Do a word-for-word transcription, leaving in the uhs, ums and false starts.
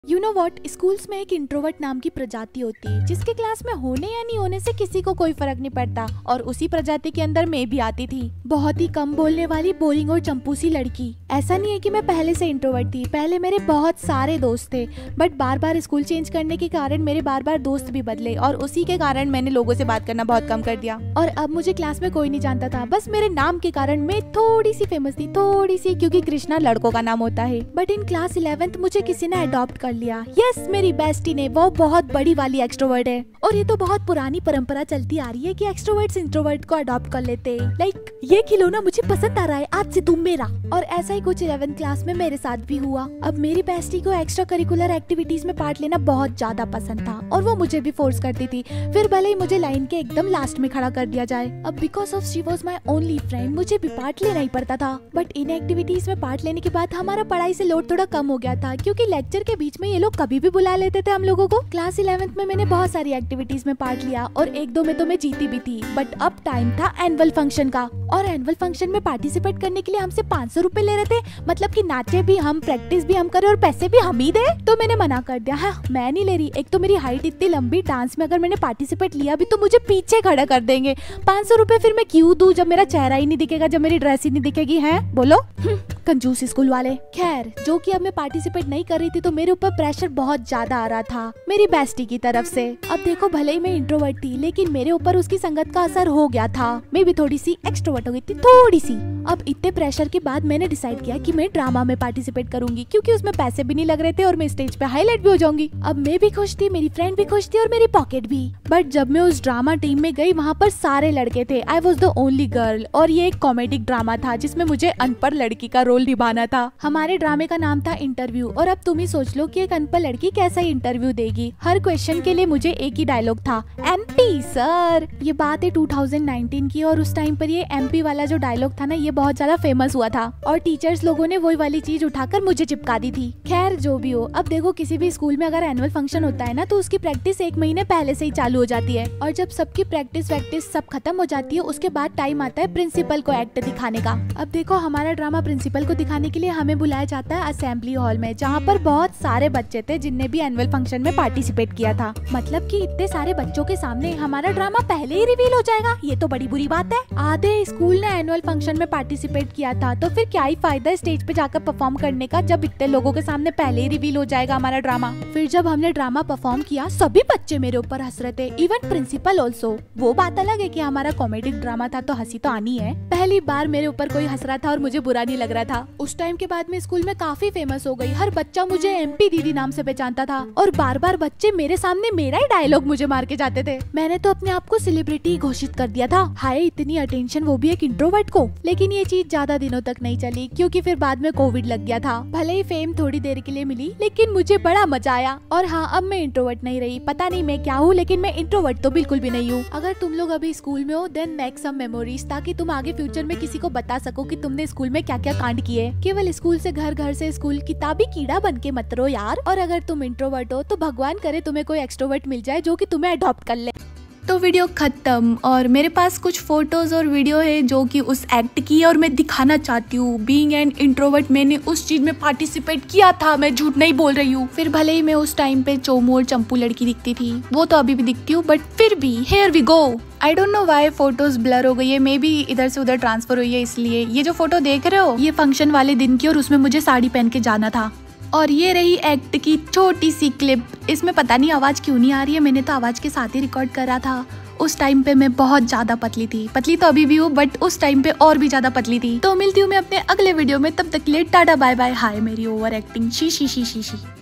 You know what, schools में एक introvert नाम की प्रजाति होती है जिसके क्लास में होने या नहीं होने से किसी को कोई फर्क नहीं पड़ता, और उसी प्रजाति के अंदर मैं भी आती थी। बहुत ही कम बोलने वाली, बोरिंग और चंपू सी लड़की। ऐसा नहीं है कि मैं पहले से इंट्रोवर्ट थी, पहले मेरे बहुत सारे दोस्त थे, बट बार बार स्कूल चेंज करने के कारण मेरे बार बार दोस्त भी बदले, और उसी के कारण मैंने लोगों से बात करना बहुत कम कर दिया। और अब मुझे क्लास में कोई नहीं जानता था, बस मेरे नाम के कारण मैं थोड़ी सी फेमस थी, थोड़ी सी, क्योंकि कृष्णा लड़कों का नाम होता है। बट इन क्लास इलेवेंथ मुझे किसी ने अडॉप्ट कर लिया। यस, मेरी बेस्टी ने, वो बहुत बड़ी वाली एक्सट्रोवर्ट है, और ये तो बहुत पुरानी परंपरा चलती आ रही है कि एक्सट्रोवर्ट्स इंट्रोवर्ट को अडॉप्ट कर लेते हैं। लाइक ये खिलौना मुझे पसंद आ रहा है, आज से तुम मेरा। और ऐसा ही कुछ इलेवेंथ क्लास में मेरे साथ भी हुआ। अब मेरी बेस्टी को एक्स्ट्रा करिकुलर एक्टिविटीज में पार्ट लेना बहुत ज्यादा पसंद था, और वो मुझे भी फोर्स करती थी, फिर भले ही मुझे लाइन के एकदम लास्ट में खड़ा कर दिया जाए। अब because of she was my only friend, मुझे भी पार्ट लेना ही पड़ता था। बट इन एक्टिविटीज में पार्ट लेने के बाद हमारा पढ़ाई से लोड थोड़ा कम हो गया था, क्योंकि लेक्चर के बीच में ये लोग कभी भी बुला लेते थे हम लोगों को। क्लास इलेवेंथ में मैंने बहुत सारी एक्टिविटीज में पार्ट लिया, और एक दो में तो मैं जीती भी थी। बट अब टाइम था एनुअल फंक्शन का, और एनुअल फंक्शन में पार्टिसिपेट करने के लिए हमसे पाँच सौ रूपए ले रहे थे, मतलब कि नाचे भी हम, प्रैक्टिस भी हम करे, और पैसे भी हम ही दे। तो मैंने मना कर दिया, हाँ मैं नहीं ले रही, एक तो मेरी हाइट इतनी लंबी, डांस में अगर मैंने पार्टिसिपेट लिया भी तो मुझे पीछे खड़ा कर देंगे। पाँच सौ रूपए फिर मैं क्यों दूं जब मेरा चेहरा ही नहीं दिखेगा, जब मेरी ड्रेस ही नहीं दिखेगी, है बोलो। कंजूस स्कूल वाले। खैर, जो कि अब मैं पार्टिसिपेट नहीं कर रही थी तो मेरे ऊपर प्रेशर बहुत ज्यादा आ रहा था मेरी बेस्टी की तरफ से। अब देखो, भले ही मैं इंट्रोवर्ट थी, लेकिन मेरे ऊपर उसकी संगत का असर हो गया था। मैं भी थोड़ी सी एक्सट्रोवर्ट हो गई थी, थोड़ी सी। अब इतने प्रेशर के बाद मैंने डिसाइड किया कि मैं ड्रामा में पार्टिसिपेट करूंगी, क्योंकि उसमें पैसे भी नहीं लग रहे थे और मैं स्टेज पे हाईलाइट भी हो जाऊंगी। अब मैं भी खुश थी, मेरी फ्रेंड भी खुश थी, और मेरी पॉकेट भी। बट जब मैं उस ड्रामा टीम में गई, वहाँ पर सारे लड़के थे, I was the only girl, और ये एक कॉमेडिक ड्रामा था जिसमें मुझे अनपढ़ लड़की का रोल निभाना था। हमारे ड्रामे का नाम था इंटरव्यू, और अब तुम ही सोच लो कि एक अनपढ़ लड़की कैसा इंटरव्यू देगी। हर क्वेश्चन के लिए मुझे एक ही डायलॉग था, एमपी सर। ये बात है टू थाउजेंड नाइनटीन की, और उस टाइम पर ये एमपी वाला जो डायलॉग था ना, ये बहुत ज्यादा फेमस हुआ था, और टीचर्स लोगों ने वही वाली चीज उठाकर मुझे चिपका दी थी। खैर जो भी हो, अब देखो, किसी भी स्कूल में अगर एनुअल फंक्शन होता है ना, तो उसकी प्रैक्टिस एक महीने पहले से ही चालू हो जाती है, और जब सबकी प्रैक्टिस वैक्टिस सब खत्म हो जाती है, उसके बाद टाइम आता है प्रिंसिपल को एक्ट दिखाने का। अब देखो, हमारा ड्रामा प्रिंसिपल को दिखाने के लिए हमें बुलाया जाता है असेंबली हॉल में, जहाँ पर बहुत सारे बच्चे थे जिनने भी एनुअल फंक्शन में पार्टिसिपेट किया था। मतलब कि इतने सारे बच्चों के सामने हमारा ड्रामा पहले ही रिवील हो जाएगा, ये तो बड़ी बुरी बात है। आधे स्कूल ने एनुअल फंक्शन में पार्टिसिपेट किया था, तो फिर क्या ही फायदा स्टेज पे जाकर परफॉर्म करने का, जब इतने लोगों के सामने पहले ही रिवील हो जाएगा हमारा ड्रामा। फिर जब हमने ड्रामा परफॉर्म किया, सभी बच्चे मेरे ऊपर हंस रहे थे, इवन प्रिंसिपल ऑल्सो। वो बात अलग है कि हमारा कॉमेडिक ड्रामा था तो हंसी तो आनी है। पहली बार मेरे ऊपर कोई हंस रहा था और मुझे बुरा नहीं लग रहा था। उस टाइम के बाद में स्कूल में काफी फेमस हो गई, हर बच्चा मुझे एमपी दीदी नाम से पहचानता था, और बार बार बच्चे मेरे सामने मेरा ही डायलॉग मुझे मार के जाते थे। मैंने तो अपने आप को सेलिब्रिटी घोषित कर दिया था। हाय, इतनी अटेंशन, वो भी एक इंट्रोवर्ट को। लेकिन ये चीज ज्यादा दिनों तक नहीं चली, क्योंकि फिर बाद में कोविड लग गया था। भले ही फेम थोड़ी देर के लिए मिली, लेकिन मुझे बड़ा मजा आया। और हाँ, अब मैं इंट्रोवर्ट नहीं रही। पता नहीं मैं क्या हूँ, लेकिन मैं इंट्रोवर्ट तो बिल्कुल भी नहीं हूँ। अगर तुम लोग अभी स्कूल में हो, देन मेक सम मेमोरीज, ताकि तुम आगे फ्यूचर में किसी को बता सको कि तुमने स्कूल में क्या क्या कांड किए। केवल स्कूल से घर, घर से स्कूल, किताबी कीड़ा बन के मत रहो यार। और अगर तुम इंट्रोवर्ट हो तो भगवान करे तुम्हें कोई एक्सट्रोवर्ट मिल जाए जो कि तुम्हें अडॉप्ट कर ले। तो वीडियो खत्म, और मेरे पास कुछ फोटोज और वीडियो है जो कि उस एक्ट की है, और मैं दिखाना चाहती हूँ। बीइंग एन इंट्रोवर्ट, मैंने उस चीज में पार्टिसिपेट किया था, मैं झूठ नहीं बोल रही हूँ। फिर भले ही मैं उस टाइम पे चोमू और चंपू लड़की दिखती थी, वो तो अभी भी दिखती हूँ, बट फिर भी here we go. I don't know why photos blur हो गई है, मे बी इधर से उधर ट्रांसफर हुई है इसलिए। ये जो फोटो देख रहे हो, ये फंक्शन वाले दिन की, और उसमें मुझे साड़ी पहन के जाना था। और ये रही एक्ट की छोटी सी क्लिप। इसमें पता नहीं आवाज क्यों नहीं आ रही है, मैंने तो आवाज के साथ ही रिकॉर्ड करा था। उस टाइम पे मैं बहुत ज्यादा पतली थी, पतली तो अभी भी हूँ, बट उस टाइम पे और भी ज्यादा पतली थी। तो मिलती हूँ मैं अपने अगले वीडियो में, तब तक के लिए टाटा बाय बाय। हाय मेरी over acting, she she she she she.